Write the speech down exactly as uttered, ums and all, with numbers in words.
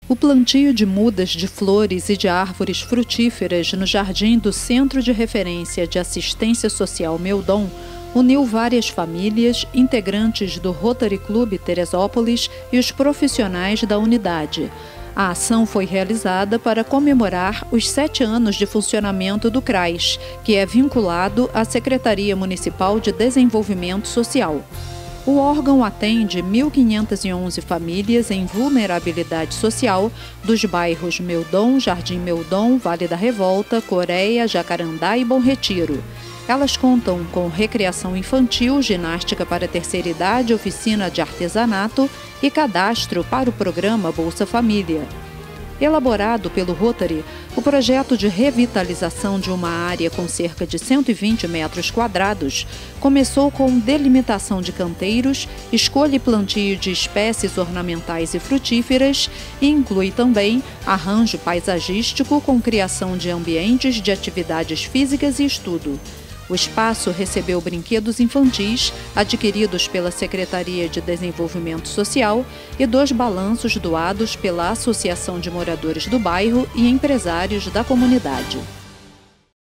O plantio de mudas de flores e de árvores frutíferas no jardim do Centro de Referência de Assistência Social Meudon uniu várias famílias, integrantes do Rotary Club Teresópolis e os profissionais da unidade. A ação foi realizada para comemorar os sete anos de funcionamento do CRAS, que é vinculado à Secretaria Municipal de Desenvolvimento Social. O órgão atende mil quinhentas e onze famílias em vulnerabilidade social dos bairros Meudon, Jardim Meudon, Vale da Revolta, Coreia, Jacarandá e Bom Retiro. Elas contam com recreação infantil, ginástica para a terceira idade, oficina de artesanato e cadastro para o programa Bolsa Família. Elaborado pelo Rotary, o projeto de revitalização de uma área com cerca de cento e vinte metros quadrados começou com delimitação de canteiros, escolha e plantio de espécies ornamentais e frutíferas e inclui também arranjo paisagístico com criação de ambientes de atividades físicas e estudo. O espaço recebeu brinquedos infantis, adquiridos pela Secretaria de Desenvolvimento Social, e dois balanços doados pela Associação de Moradores do Bairro e empresários da comunidade.